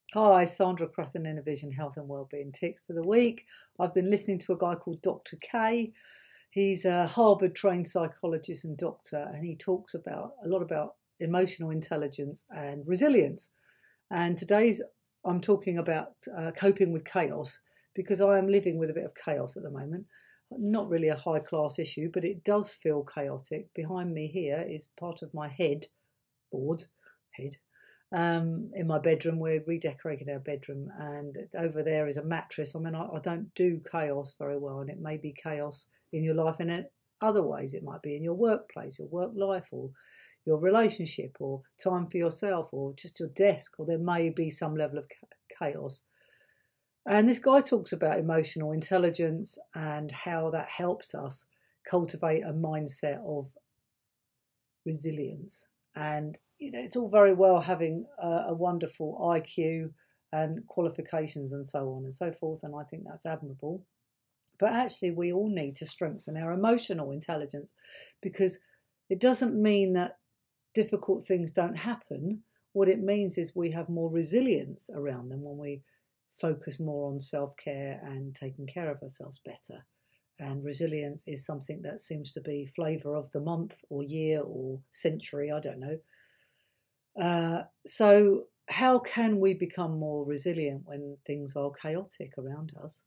Hi, Sandra Crathern Vision Health and Wellbeing Tips for the week. I've been listening to a guy called Dr. K. He's a Harvard-trained psychologist and doctor, and he talks about a lot about emotional intelligence and resilience. And I'm talking about coping with chaos because I am living with a bit of chaos at the moment. Not really a high-class issue, but it does feel chaotic. Behind me here is part of my head. In my bedroom. We're redecorating our bedroom, and over there is a mattress. I mean, I don't do chaos very well, and it may be chaos in your life, and in other ways it might be in your workplace, your work life, or your relationship, or time for yourself, or just your desk, or there may be some level of chaos. And this guy talks about emotional intelligence and how that helps us cultivate a mindset of resilience. And it's all very well having a wonderful IQ and qualifications and so on and so forth, and I think that's admirable. But actually, we all need to strengthen our emotional intelligence, because it doesn't mean that difficult things don't happen. What it means is we have more resilience around them when we focus more on self-care and taking care of ourselves better. And resilience is something that seems to be flavour of the month or year or century, I don't know. So how can we become more resilient when things are chaotic around us?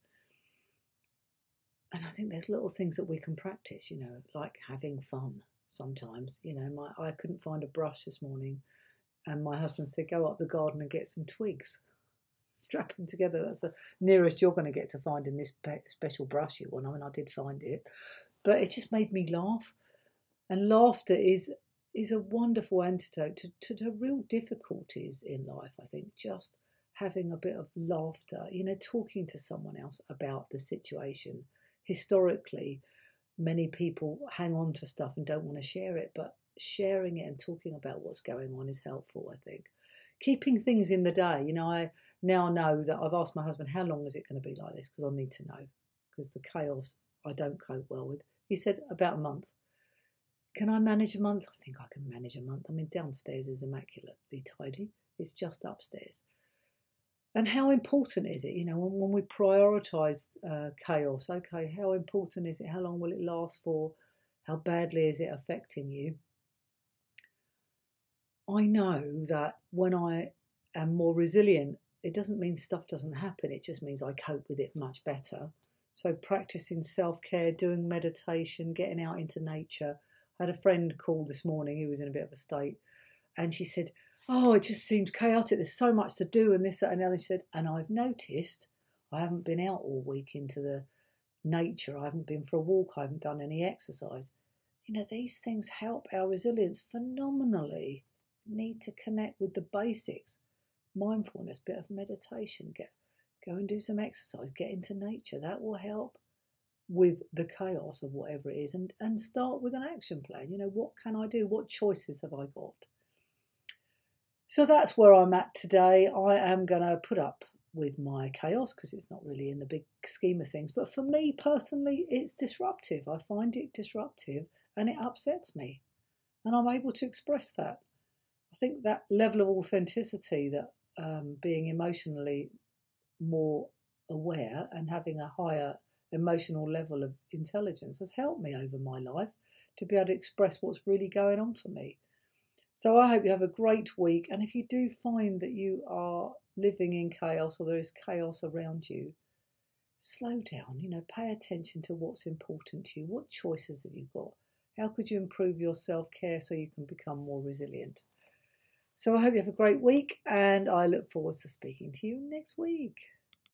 And I think there's little things that we can practice, like having fun sometimes. I couldn't find a brush this morning, and my husband said, go up the garden and get some twigs. Strap them together. That's the nearest you're going to get to finding this special brush you want. I mean, I did find it, but it just made me laugh. And laughter is a wonderful antidote to real difficulties in life. I think just having a bit of laughter, talking to someone else about the situation. Historically, many people hang on to stuff and don't want to share it, but sharing it and talking about what's going on is helpful, I think. Keeping things in the day. I now know that I've asked my husband, how long is it going to be like this? Because I need to know, because the chaos I don't cope well with. He said about a month. Can I manage a month? I think I can manage a month. I mean, downstairs is immaculately tidy. It's just upstairs. And how important is it, when we prioritise chaos? Okay, how important is it? How long will it last for? How badly is it affecting you? I know that when I am more resilient, it doesn't mean stuff doesn't happen. It just means I cope with it much better. So practicing self-care, doing meditation, getting out into nature. I had a friend call this morning who was in a bit of a state, and she said, oh, it just seems chaotic. There's so much to do and this, that, and the other. She said, and I've noticed I haven't been out all week into the nature. I haven't been for a walk. I haven't done any exercise. These things help our resilience phenomenally. Need to connect with the basics. Mindfulness, bit of meditation, go and do some exercise, get into nature. That will help with the chaos of whatever it is, and start with an action plan. What can I do? What choices have I got? So that's where I'm at today. I am going to put up with my chaos because it's not really in the big scheme of things. But for me personally, it's disruptive. I find it disruptive and it upsets me. And I'm able to express that. I think that level of authenticity, that being emotionally more aware and having a higher emotional level of intelligence has helped me over my life to be able to express what's really going on for me. So I hope you have a great week. And if you do find that you are living in chaos or there is chaos around you, slow down, pay attention to what's important to you. What choices have you got? How could you improve your self-care so you can become more resilient? So I hope you have a great week, and I look forward to speaking to you next week.